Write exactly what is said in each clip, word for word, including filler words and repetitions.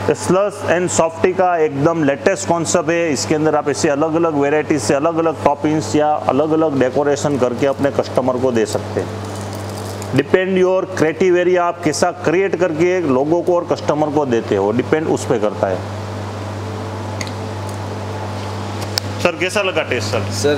स्लस and softy का एकदम latest concept है। इसके अंदर आप ऐसे अलग अलग वेराइटीज से अलग अलग टॉपिंग्स या अलग अलग डेकोरेशन करके अपने कस्टमर को दे सकते हैं। डिपेंड योर क्रिएटिव एरिया, आप कैसा क्रिएट करके लोगों को और कस्टमर को देते हो, डिपेंड उस पर करता है। सर कैसा लगा taste sir? Sir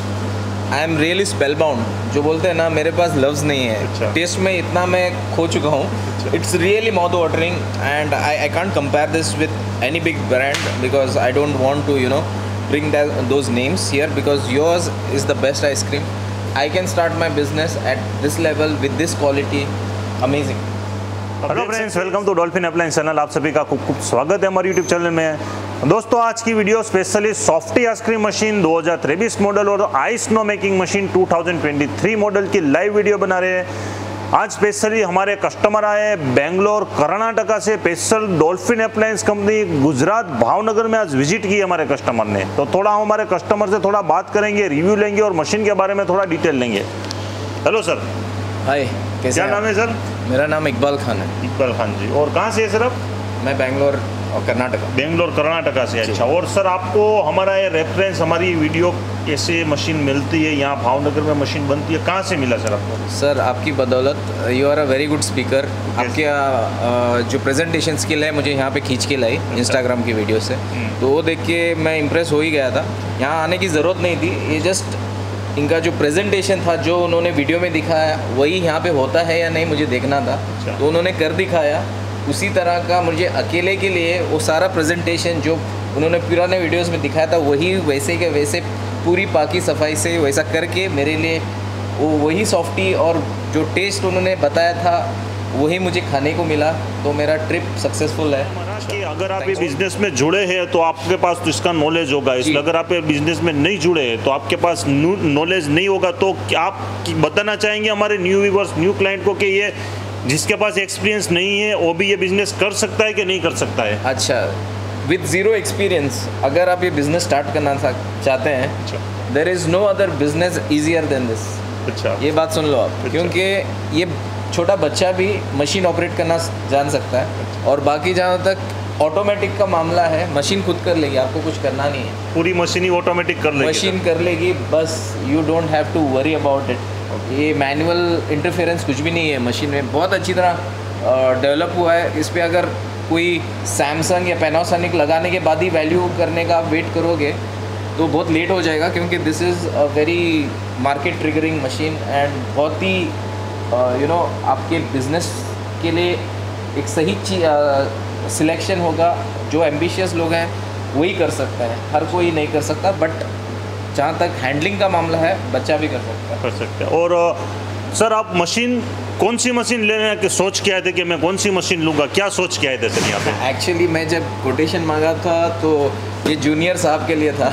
I am really spellbound, जो बोलते हैं ना मेरे पास लफ्ज़ नहीं है। अच्छा। टेस्ट में इतना मैं खो चुका हूँ। It's really mouth watering and I I can't compare this with any big brand because I don't want to you know bring that, those names here because yours is the best ice cream. I can start my business at this level with this quality. Amazing. Hello friends, welcome to Dolphin appliance channel. आप सभी का खूब खूब स्वागत है हमारे YouTube channel में। दोस्तों आज की video specially softy ice cream machine दो हज़ार तेईस मॉडल और आइस स्नो मेकिंग मशीन दो हज़ार तेईस मॉडल की लाइव वीडियो बना रहे हैं। आज स्पेशली हमारे कस्टमर आए बेंगलोर कर्नाटका से, special Dolphin appliance company Gujarat Bhavnagar में आज विजिट की हमारे कस्टमर ने। तो थोड़ा हम हमारे कस्टमर से थोड़ा बात करेंगे, रिव्यू लेंगे और मशीन के बारे में थोड़ा डिटेल लेंगे। Hello sir. हाय, कैसे क्या नाम है सर? मेरा नाम इकबाल खान है। इकबाल खान जी। और कहाँ से है सर आप? मैं बेंगलोर और कर्नाटका। बेंगलोर कर्नाटका से। अच्छा, और सर आपको हमारा ये रेफरेंस, हमारी वीडियो कैसे मशीन मिलती है, यहाँ भावनगर में मशीन बनती है, कहाँ से मिला सर आपको? सर आपकी बदौलत, you are a very good speaker. आपके आ, जो प्रेजेंटेशन स्किल है मुझे यहाँ पे खींच के लाई इंस्टाग्राम की वीडियो से, तो वो देख के मैं इम्प्रेस हो ही गया था। यहाँ आने की ज़रूरत नहीं थी, ये जस्ट इनका जो प्रेजेंटेशन था, जो उन्होंने वीडियो में दिखाया वही यहाँ पे होता है या नहीं मुझे देखना था। अच्छा। तो उन्होंने कर दिखाया उसी तरह का। मुझे अकेले के लिए वो सारा प्रेजेंटेशन जो उन्होंने पुराने वीडियोस में दिखाया था वही वैसे के वैसे पूरी पाकी सफाई से वैसा करके मेरे लिए वो वही सॉफ्टी और जो टेस्ट उन्होंने बताया था वही मुझे खाने को मिला। तो मेरा ट्रिप सक्सेसफुल है। कि अगर आप ये बिजनेस में जुड़े हैं तो आपके पास तो इसका नॉलेज होगा, इसलिए अगर आप ये बिजनेस में नहीं जुड़े हैं तो आपके पास नॉलेज नहीं होगा। तो क्या आप बताना चाहेंगे हमारे न्यू व्यूअर्स, न्यू क्लाइंट को कि ये जिसके पास एक्सपीरियंस नहीं है वो भी ये बिजनेस कर सकता है कि नहीं कर सकता है? अच्छा, विद ज़ीरो एक्सपीरियंस अगर आप ये बिज़नेस स्टार्ट करना चाहते हैं, there is no other business easier than this. अच्छा, ये बात सुन लो आप। अच्छा। क्योंकि ये छोटा बच्चा भी मशीन ऑपरेट करना जान सकता है। अच्छा। और बाकी जहाँ तक ऑटोमेटिक का मामला है, मशीन खुद कर लेगी, आपको कुछ करना नहीं है। पूरी मशीन ही ऑटोमेटिक कर लेगी। मशीन कर लेगी, बस you don't have to worry about it. ये मैनुअल इंटरफेरेंस कुछ भी नहीं है मशीन में, बहुत अच्छी तरह डेवलप हुआ है। इस पर अगर कोई सैमसंग या पैनासोनिक लगाने के बाद ही वैल्यू करने का आप वेट करोगे तो बहुत लेट हो जाएगा, क्योंकि this is a very market triggering machine and बहुत ही यू नो आपके बिजनेस के लिए एक सही सिलेक्शन होगा। जो एम्बिशियस लोग हैं वही कर सकता है, हर कोई नहीं कर सकता। बट जहाँ तक हैंडलिंग का मामला है बच्चा भी कर सकता है। कर सकते हैं। और सर आप मशीन कौन सी मशीन लेने के सोच के आए थे कि मैं कौन सी मशीन लूँगा, क्या सोच के आए थे सर यहाँ पे? एक्चुअली मैं जब कोटेशन मांगा था तो ये जूनियर साहब के लिए था।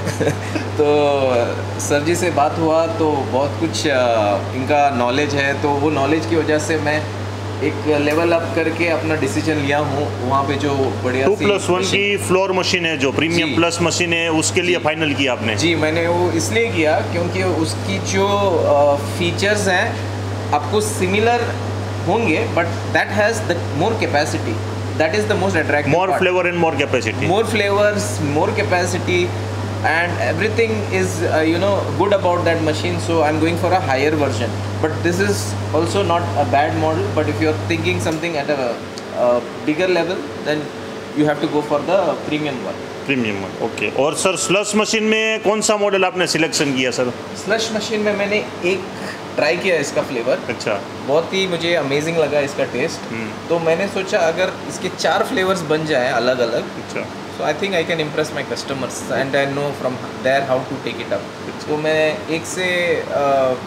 तो सर जी से बात हुआ तो बहुत कुछ इनका नॉलेज है, तो वो नॉलेज की वजह से मैं एक लेवल अप करके अपना डिसीजन लिया हूँ। वहाँ पे जो बढ़िया टू प्लस वन की फ्लोर मशीन है, जो प्रीमियम प्लस मशीन है, उसके लिए फाइनल किया आपने? जी, मैंने वो इसलिए किया क्योंकि उसकी जो फीचर्स हैं आपको सिमिलर होंगे, but that has the more capacity, that is the most attractive. More flavour and more capacity. More flavours, more capacity and everything is uh, you know good about that machine, so I'm going for a higher version. But this is also not a bad model, but if you're thinking something at a, a bigger level then you have to go for the premium one. Premium one, okay. और sir slush machine में कौन सा model आपने selection किया sir? Slush machine में मैंने एक try किया इसका फ्लेवर। अच्छा। बहुत ही मुझे अमेजिंग लगा इसका टेस्ट। तो मैंने सोचा अगर इसके चार फ्लेवर्स बन जाए अलग अलग, अच्छा, so I think I can impress my customers and I know from there how to take it up. तो मैं एक से आ,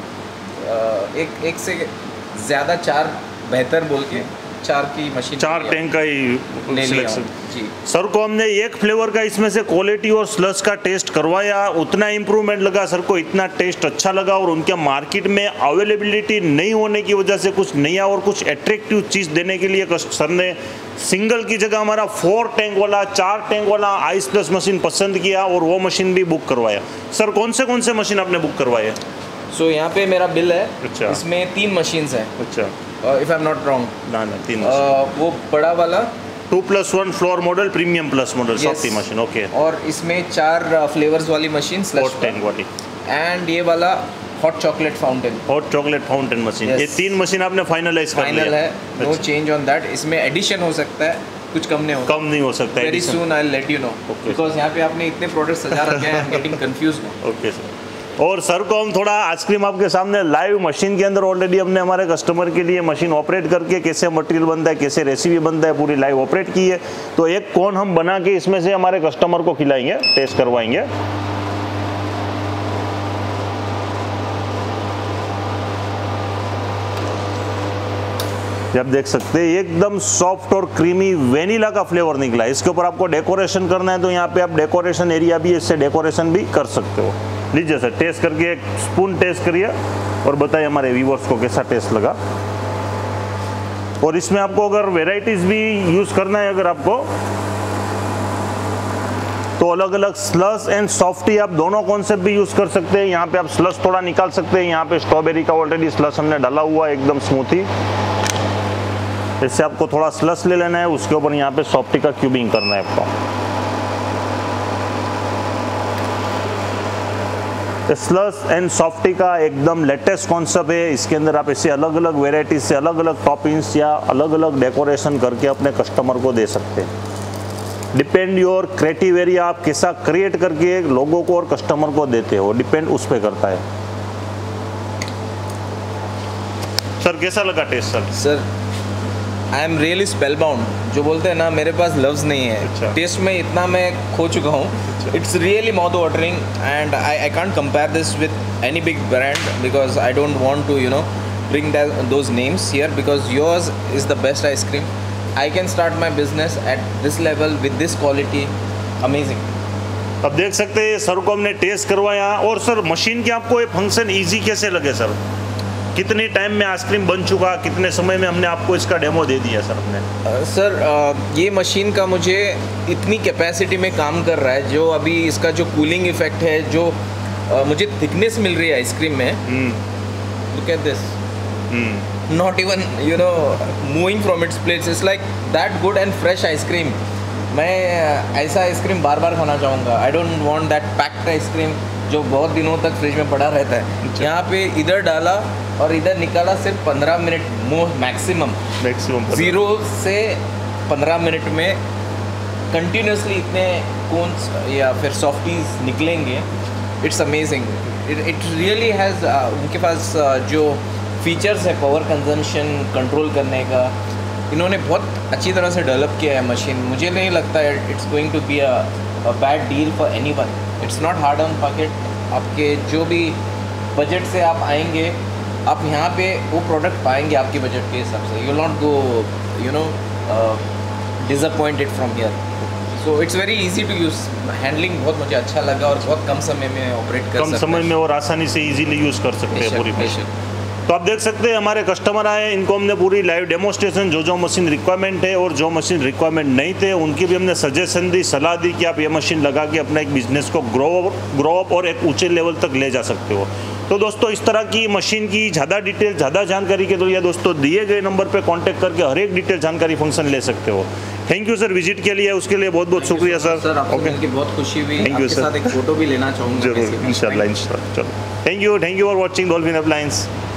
आ, एक एक से ज़्यादा चार बेहतर बोल के चार की मशीन, चार टैंक का ही सिलेक्शन। जी सर को हमने एक फ्लेवर का इसमें से क्वालिटी और स्लस का टेस्ट करवाया, उतना इम्प्रूवमेंट लगा सर को, इतना टेस्ट अच्छा लगा। और उनके मार्केट में अवेलेबिलिटी नहीं होने की वजह से कुछ नया और कुछ एट्रैक्टिव चीज़ देने के लिए सर ने सिंगल की जगह हमारा फोर टैंक वाला, चार टैंक वाला आइस प्लस मशीन पसंद किया और वो मशीन भी बुक करवाया। सर कौन से कौन से मशीन आपने बुक करवाए? सो so, यहाँ पे मेरा बिल है। अच्छा। इसमें तीन मशीन्स हैं। अच्छा। If I am not wrong. ना ना तीन। uh, वो बड़ा वाला, two plus one floor model, premium plus model, Yes. Softy machine. Okay, और इसमें चार फ्लेवर्स वाली मशीन हॉट टैंक वाली एंड ये वाला hot chocolate fountain, hot chocolate fountain machine. Yes. ये तीन मशीन आपने फाइनलाइज कर लिया फाइनल है, नो अच्छा। Change on that. इसमें एडिशन हो सकता है, कुछ कम नहीं होगा, कम नहीं हो सकता very addition? Soon I will let you know, Okay. Because यहाँ पे आपने इतने प्रोडक्ट सजा रखे हैं, I am getting confused. Okay sir. और सर को हम थोड़ा आइसक्रीम आपके सामने लाइव मशीन के अंदर ऑलरेडी हमने हमारे कस्टमर के लिए मशीन ऑपरेट करके कैसे मटेरियल बनता है, कैसे रेसिपी बनता है, पूरी लाइव ऑपरेट की है। तो एक कोन हम बना के इसमें से हमारे कस्टमर को खिलाएंगे, टेस्ट करवाएंगे। आप देख सकते हैं एकदम सॉफ्ट और क्रीमी वेनिला का फ्लेवर निकला है। इसके ऊपर आपको डेकोरेशन करना है तो यहाँ पे आप डेकोरेशन एरिया भी, इससे डेकोरेशन भी कर सकते हो। लीजिए सर, टेस्ट करके एक स्पून टेस्ट करिए और बताइए हमारे व्यूवर्स को कैसा टेस्ट लगा। और इसमें आपको अगर वेराइटीज भी यूज करना है अगर आपको, तो अलग अलग स्लस एंड सॉफ्टी आप दोनों कॉन्सेप्ट भी यूज कर सकते हैं। यहाँ पे आप स्लस थोड़ा निकाल सकते हैं। यहाँ पे स्ट्रॉबेरी का ऑलरेडी स्लस हमने डाला हुआ है, एकदम स्मूथी। इससे आपको थोड़ा स्लस ले लेना है, उसके ऊपर यहाँ पे सॉफ्टी का क्यूबिंग करना है आपको। स्लस एंड सॉफ्टी का एकदम लेटेस्ट कॉन्सेप्ट है। इसके अंदर आप ऐसे अलग अलग वेराइटीज से अलग अलग टॉपिंग्स या अलग अलग डेकोरेशन करके अपने कस्टमर को दे सकते हैं। डिपेंड योर क्रिएटिव एरिया, आप कैसा क्रिएट करके लोगों को और कस्टमर को देते हो, डिपेंड उस पर करता है। सर कैसा लगा taste sir? Sir I am really spellbound, जो बोलते हैं ना, मेरे पास लफ्ज़ नहीं है। अच्छा। टेस्ट में इतना मैं खो चुका हूँ, it's really mouth watering and I I can't compare this with any big brand because I don't want to you know bring those names here because yours is the best ice cream. I can start my business at this level with this quality, amazing. अब देख सकते हैं sir को हमने test करवाया। और sir machine के आपको ये फंक्शन इजी कैसे लगे सर? कितने टाइम में आइसक्रीम बन चुका, कितने समय में हमने आपको इसका डेमो दे दिया सर हमने? सर uh, ये मशीन का मुझे इतनी कैपेसिटी में काम कर रहा है, जो अभी इसका जो कूलिंग इफेक्ट है, जो uh, मुझे थिकनेस मिल रही है आइसक्रीम में, look at this, not even you know moving from its place, it's like that good and fresh ice cream. मैं ऐसा आइसक्रीम बार बार खाना चाहूँगा। I don't want that packed ice cream जो बहुत दिनों तक फ्रिज में पड़ा रहता है। यहाँ पे इधर डाला और इधर निकाला, सिर्फ पंद्रह मिनट मैक्सिमम मैक्सिमम ज़ीरो से पंद्रह मिनट में कंटिन्यूसली इतने कोन्स या फिर सॉफ्टीज निकलेंगे। It's amazing, it really has उनके पास uh, जो फीचर्स है पावर कंजम्पशन कंट्रोल करने का, इन्होंने बहुत अच्छी तरह से डेवलप किया है मशीन। मुझे नहीं लगता है it's going to be a bad deal for anyone. It's not hard on pocket. आपके जो भी बजट से आप आएंगे, आप यहाँ पे वो प्रोडक्ट पाएंगे आपके बजट के हिसाब से। You will not go you know disappointed from here. So it's very easy to use. Handling बहुत मुझे अच्छा लगा और बहुत कम समय में ऑपरेट कर सकते हैं। कम समय में और आसानी से इजीली यूज़ कर सकते हैं पूरी मशीन। तो आप देख सकते हैं हमारे कस्टमर आए, इनको हमने पूरी लाइव डेमोस्ट्रेशन, जो जो मशीन रिक्वायरमेंट है और जो मशीन रिक्वायरमेंट नहीं थे उनकी भी हमने सजेशन दी, सलाह दी कि आप ये मशीन लगा के अपना एक बिजनेस को ग्रो ग्रो अप और एक ऊंचे लेवल तक ले जा सकते हो। तो दोस्तों इस तरह की मशीन की ज़्यादा डिटेल, ज़्यादा जानकारी के लिए दोस्तों दिए गए नंबर पर कॉन्टैक्ट करके हर एक डिटेल जानकारी फंक्शन ले सकते हो। थैंक यू सर विजिट के लिए, उसके लिए बहुत बहुत शुक्रिया सर। सर आपसे मिलके बहुत खुशी हुई। थैंक यू आपके सर। साथ एक फोटो भी लेना चाहूँगा। जरूर, इंशाल्लाह इंशाल्लाह। चलो, thank you thank you for watching Dolphin appliance.